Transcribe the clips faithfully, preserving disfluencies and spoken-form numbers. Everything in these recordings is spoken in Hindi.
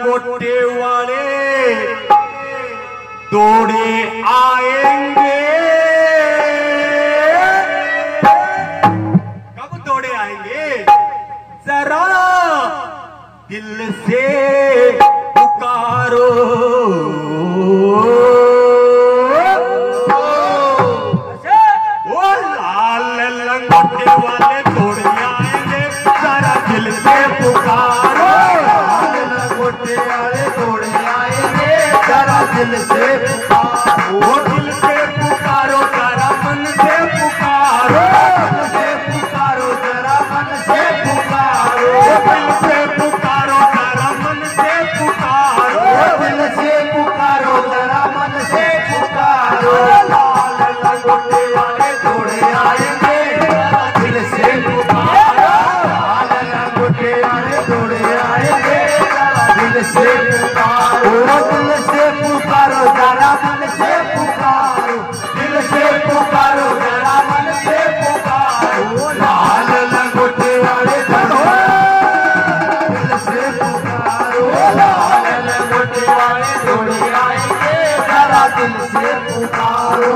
लंगोटे वाले दौड़े आएंगे। कब दौड़े आएंगे? जरा दिल से पुकारो। वो लाल लंगोटे वाले दौड़े आएंगे, जरा दिल से पुकारो। लाल लंगोटे वाले दौड़े आएंगे, जरा दिल से पुकारो। वो दिल से पुकारो, जरा मन से पुकारो। दिल से पुकारो, जरा मन से पुकारो। दिल से पुकारो, जरा मन से पुकारो। दिल से पुकारो, जरा मन से पुकारो। लाल लंगोटे वाले दौड़े आएंगे, जरा दिल से पुकारो। लाल लंगोटे वाले दौड़े आएंगे, जरा दिल से पुकारो। दिल से पुकारो, जरा मन से पुकारो। दिल से पुकारो, जरा मन से पुकारो। लाल लंगोटे वाले दौड़े दिल से पुकारो। लाल लंगोटे वाले दौड़े आएंगे, जरा दिल से पुकारो।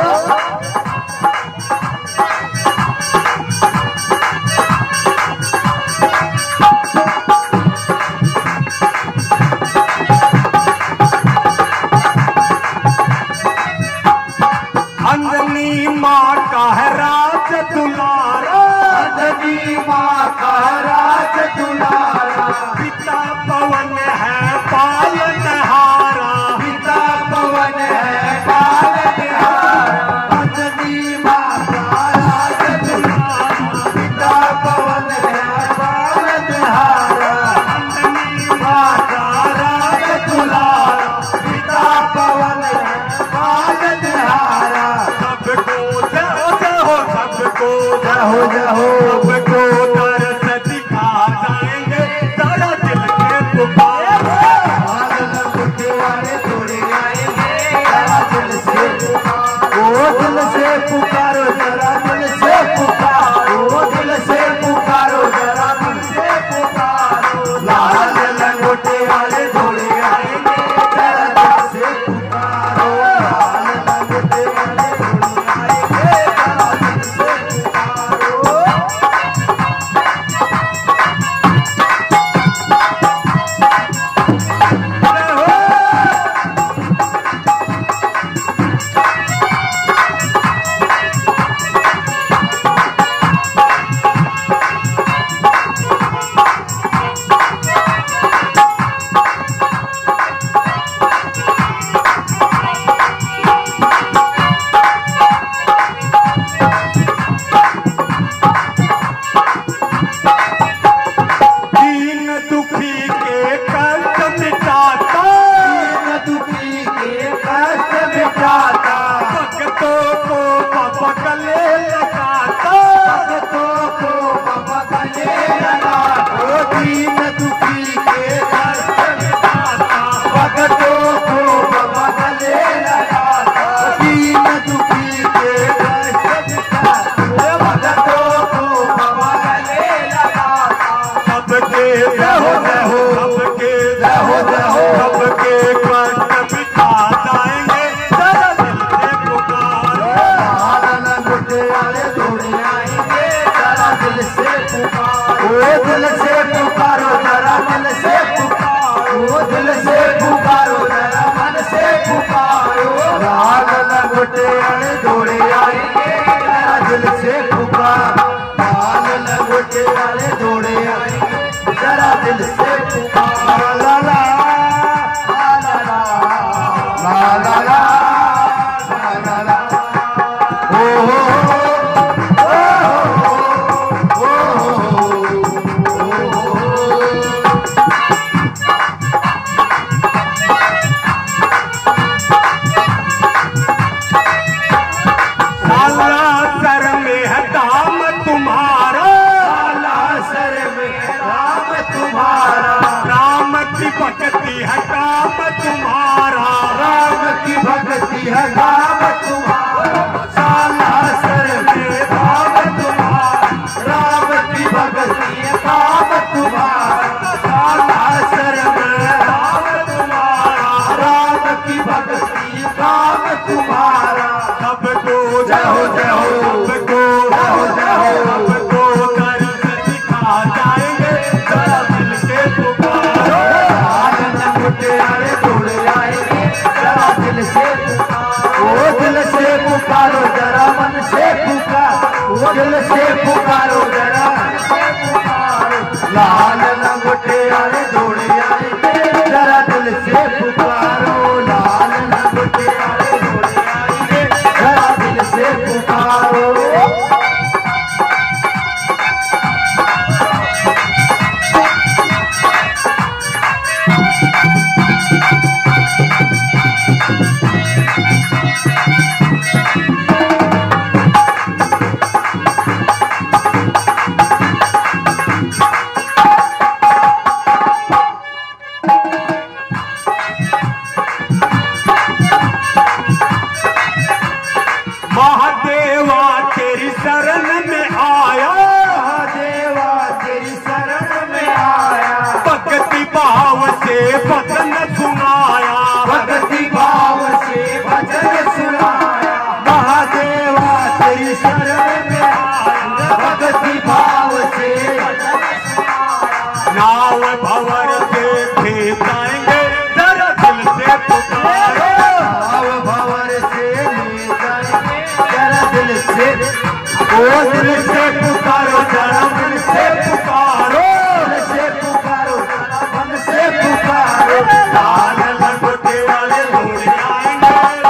अंजनी माँ का है राज दुलारा। अंजनी माँ का राज दुलारा। पिता पवन है पालनहारा। पिता पवन है पालनहारा। अंजनी माँ का राज दुलारा। पिता पवन है पालनहारा। अंजनी माँ का राज दुलारा। पिता पवन है पालनहारा। सबको जहो जहो, सबको जहो जहो, सबको दर्द दिखा जाएंगे, जरा दिल से पुकारो। लाल लंगोटे वाले दौड़े आएंगे, जरा दिल से पुकारो। दिल से पुकारो, जरा दिल से पुकारो। दिल से पुकारो, जरा दिल से पुकारो। लाल लंगोटे वाले दौड़े आएंगे, जरा दिल से पुकारो। लाल लंगोटे वाले दौड़े आएंगे, जरा दिल से पुकारो। दीन दुखी के कष्ट मिटाता। दीन दुखी के कष्ट मिटाता। भक्तों को बाबा गले लगाता। भक्तों को बाबा गले लगाता। दीन दुखी के कष्ट मिटाता। भक्तों को बाबा गले लगाता। दीन दुखी के कष्ट मिटाता। भक्तों को बाबा गले लगाता। सबके रहो रहो, सबके रहो रहो, सबके कष्ट मिटा जाएंगे, जरा दिल से पुकारो। लाल लंगोटे वाले दौड़े आएंगे, जरा दिल से पुकारो। दिल से पुकारो, जरा मन से पुकारो। दिल से पुकारो, जरा मन से पुकारो। लाल लंगोटे वाले दौड़े आएंगे, जरा दिल से पुकारो। लाल लंगोटे वाले दौड़े आएंगे, जरा दिल से पुकारो। ला ला ला ला ला ला ला ला ला ला। ओ हो ओ हो ओ हो। साला सर में है दाम तुम्हारा। साला सर में राम तुम्हारा। राम की भक्ति है काम तुम्हारा। राम की भक्ति है काम तुम्हारा। साला सर में राम तुम्हारा। राम की भक्ति है काम तुम्हारा। साला सर में राम जय हो जय हो सबको जय हो जय हो सबको दर्द दिखा जाएंगे जरा दिल से पुकारो लाल लंगोटे वाले दौड़ आएंगे जरा दिल से पुकारो ओ दिल से पुकारो जरा मन से पुकारो ओ दिल से पुकारो जरा मन से पुकारो लाल लंगोटे वाले दौड़ आएंगे जरा दिल से पुकारो लाल लंगोटे वाले दौड़ आएंगे जरा दिल से पुकारो महादेवा तेरी शरण में आया महादेवा तेरी शरण में आया भक्ति भाव से भजन सुनाया भक्ति भाव से भजन सुनाया महादेवा तेरी शरण में आया भक्ति भाव से भजन सुनाया नाव भंवर से भेजाएंगे जरा दिल से पुकारो भाव भंवर से ले जाएंगे जरा दिल से ओ दिल से पुकारो जरा दिल से पुकारो दिल से पुकारो जरा मन से पुकारो लाल लंगोटे वाले दौड़ आएंगे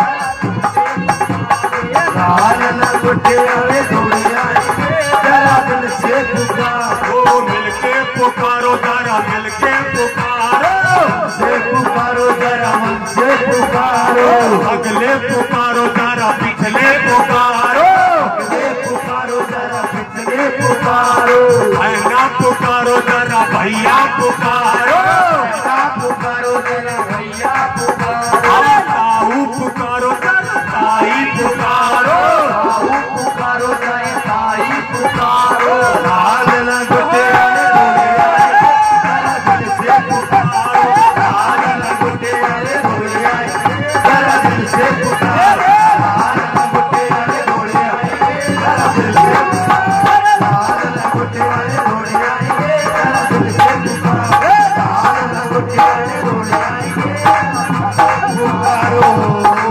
लाल लंगोटे वाले दौड़ आएंगे जरा दिल से पुकारो ओ मिलके पुकारो जरा मिलके पुकारो से पुकारो जरा मन से पुकारो अगले पुकारो जरा पिछले पुकारो अगले पुकारो जरा पिछले पुकारो बहना पुकारो जरा भैया पुकारो बेटा पुकारो जरा भैया पुकारो अब ताऊ पुकारो जरा ताई पुकारो ताऊ पुकारो जरा ताई पुकारो लाल लंगोटे वाले दौड़ आएंगे जरा दिल से पुकारो लाल लंगोटे वाले दौड़ आएंगे जरा दिल से पुकारो लाल लंगोटे वाले दौड़ आएंगे जरा दिल से पुकारो लाल लंगोटे वाले दौड़ आएंगे जरा दिल से पुकारो लाल लंगोटे वाले दौड़ आएंगे पुकारो